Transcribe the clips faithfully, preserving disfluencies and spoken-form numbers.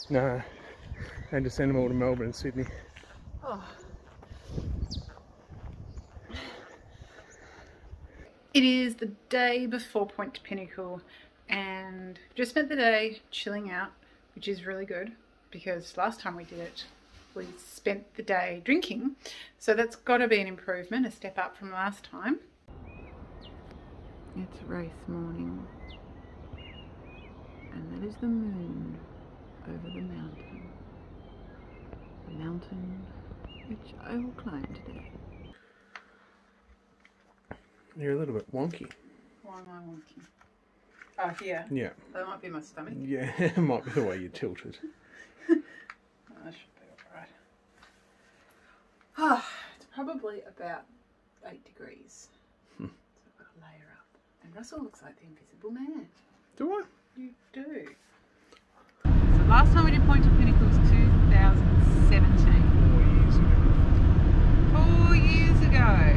No. I had to send them all to Melbourne and Sydney. Oh. It is the day before Point to Pinnacle and just spent the day chilling out, which is really good because last time we did it we spent the day drinking, so that's got to be an improvement, a step up from last time. It's race morning and that is the moon over the mountain, the mountain which I will climb today. You're a little bit wonky. Why am I wonky? Oh, here? Yeah. That might be my stomach. Yeah, it might be the way you tilted. Oh, that should be alright. Oh, it's probably about eight degrees. Hmm. So I've got to layer up. And Russell looks like the Invisible Man. Do I? You do. So last time we did Point to Pinnacle was two thousand seventeen. Four years ago. Four years ago.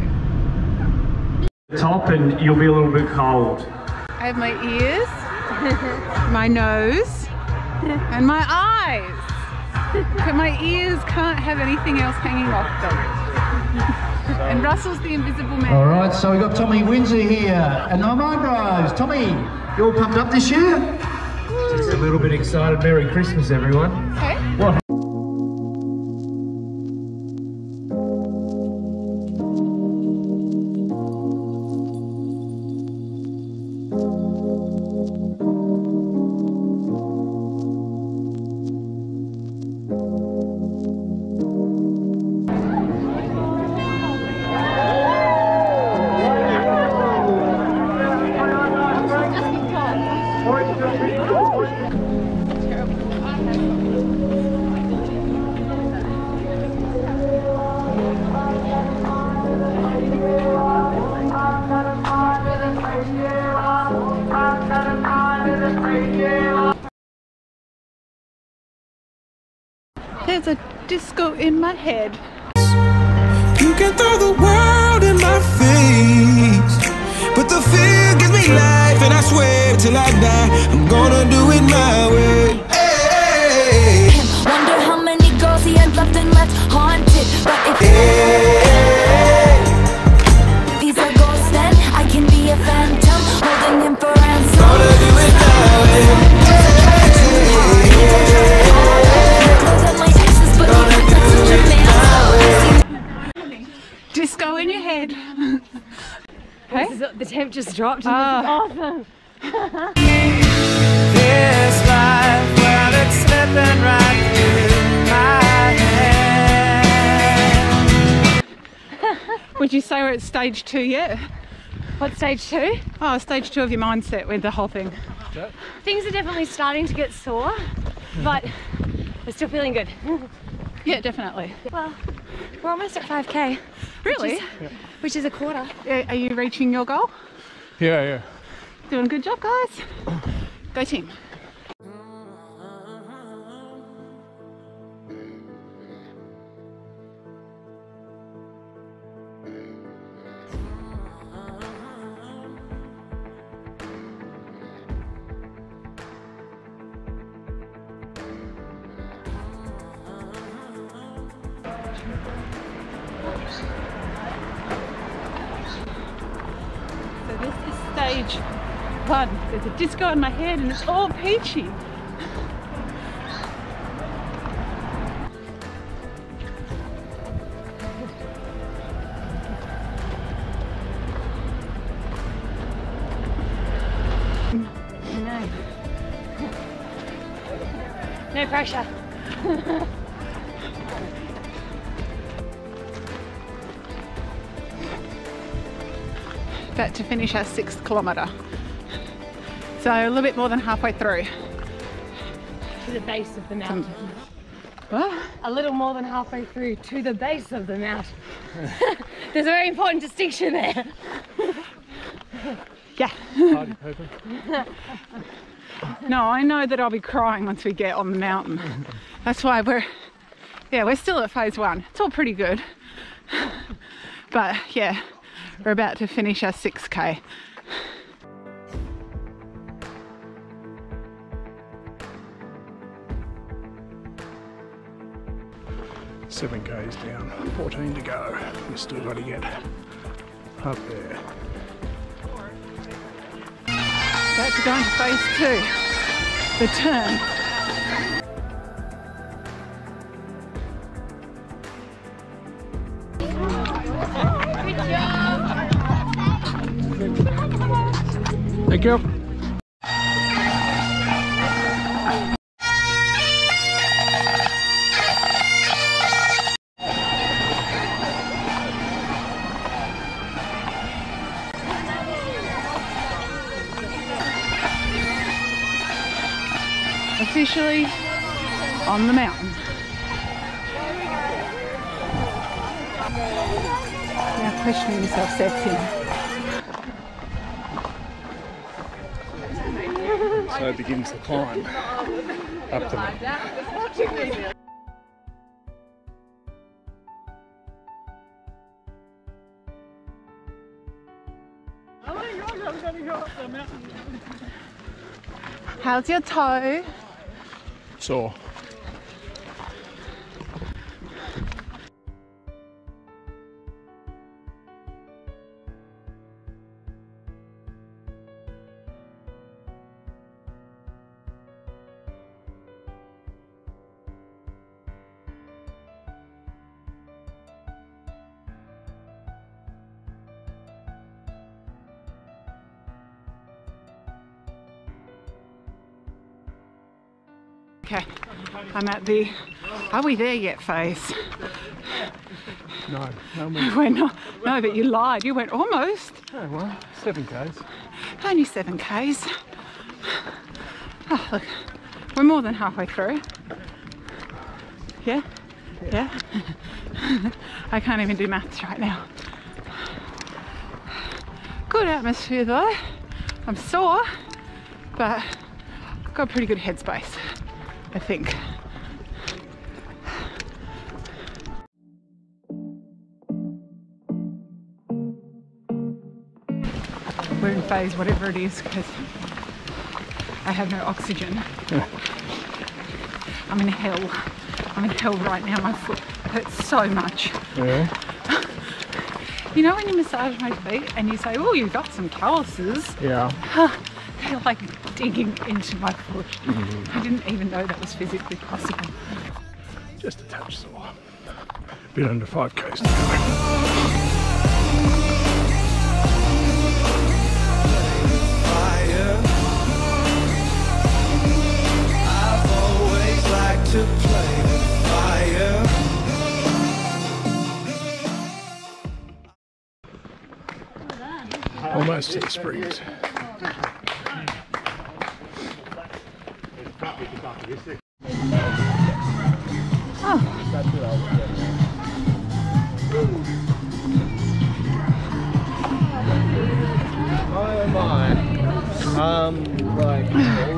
Top and you'll be a little bit cold. I have my ears, my nose, and my eyes. But my ears can't have anything else hanging off them. And Russell's the Invisible Man. All right, so we've got Tommy Windsor here and my eyebrows. Tommy, you all pumped up this year? Just a little bit excited. Merry Christmas, everyone. Okay. What? There's a disco in my head. You can throw the world in my face, but the fear gives me life, and I swear till I die, I'm gonna do it my way. Hey. Wonder how many girls he had left and left haunted, but if Hey. these are ghosts, then I can be a phantom, holding him for ransom. Gonna do it my way. Disco in your head. Hey? This is, the temp just dropped and Oh. this is awesome. This life, well, it's slipping right through my hand. Would you say we're at stage two yet? What, stage two? Oh, stage two of your mindset with the whole thing. Things are definitely starting to get sore, but we're still feeling good. Yeah, definitely. Well, we're almost at five K. Really? Which is, which is a quarter. Are you reaching your goal? Yeah, yeah. Doing a good job, guys. Go team. So this is stage one. There's a disco in my head and it's all peachy. No. No pressure. About to finish our sixth kilometre. So a little bit more than halfway through. To the base of the mountain. What? A little more than halfway through to the base of the mountain. There's a very important distinction there. Yeah. Party pooper. No, I know that I'll be crying once we get on the mountain. That's why we're, yeah, we're still at phase one. It's all pretty good. But yeah, we're about to finish our six K. seven K's down, fourteen to go. We've still got to get up there. About to go into phase two, the turn. Thank you. Officially on the mountain. Now questioning yourself sets in. So begins the climb up the mountain. How's your toe? Sore. Okay, I'm at the are we there yet phase. No, no, we We're not. No, but you lied. You went almost. oh, well, seven K's. Only seven K's. Oh, look, we're more than halfway through. Yeah? Yeah? I can't even do maths right now. Good atmosphere though. I'm sore, but I've got a pretty good headspace, I think. We're in phase whatever it is because I have no oxygen. I'm in hell. I'm in hell right now. My foot hurts so much. Yeah. You know when you massage my feet and you say, oh, you've got some calluses? Yeah. They're like digging into my foot. Mm-hmm. I didn't even know that was physically possible. Just a touch sore. Bit under five K's to go. To play with fire. Almost to the springs. Oh my. Um, like,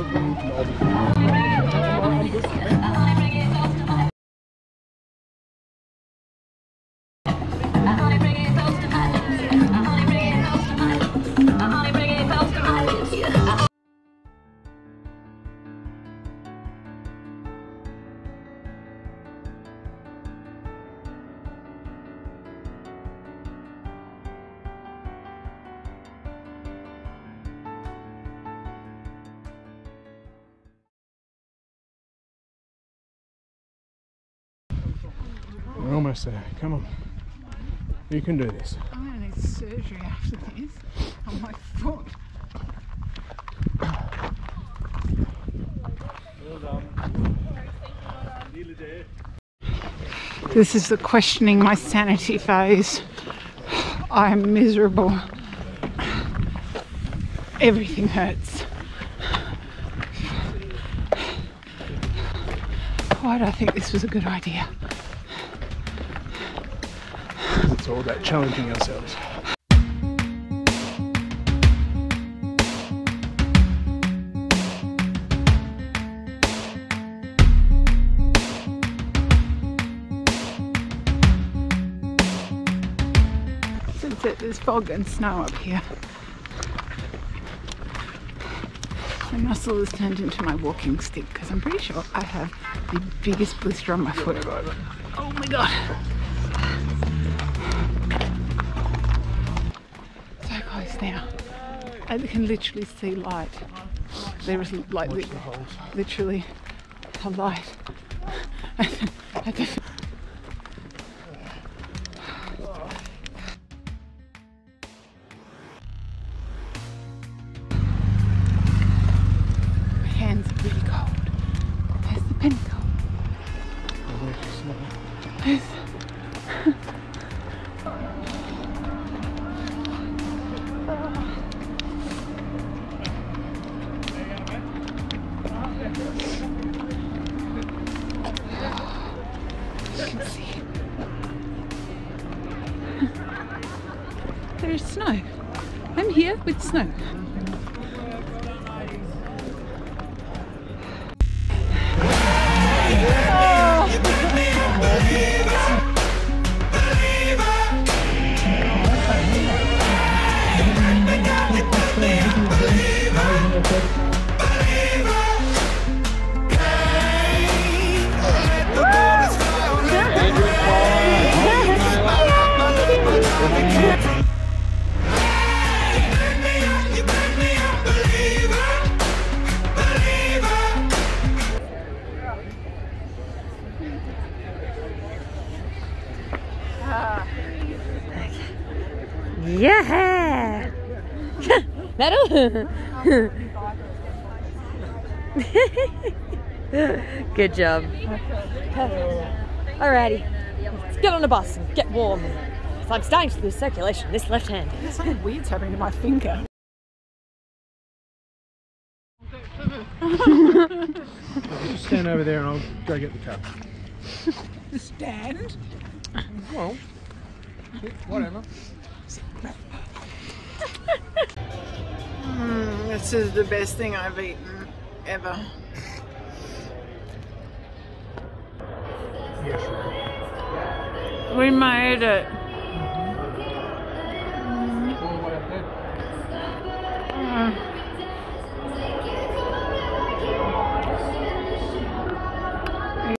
We're almost there. Come on. You can do this. I'm going to need surgery after this on my foot. This is the questioning my sanity phase. I am miserable. Everything hurts. Why did I think this was a good idea? It's all about challenging ourselves. Since there's fog and snow up here. My muscle has turned into my walking stick because I'm pretty sure I have the biggest blister on my foot. Oh, Oh my god. So close now. I can literally see light. There is like li literally a light. I just my hands are really cold. There's the Pinnacle. There's There's snow. I'm here with snow. Yeah! Medal? Good job. Alrighty, let's get on the bus and get warm. So I'm starting to lose circulation in this left hand. Something weird's happening to my finger. Just stand over there and I'll go get the cup. The stand? Well, whatever. Mm, this is the best thing I've eaten ever. Yes. We made it. Mm.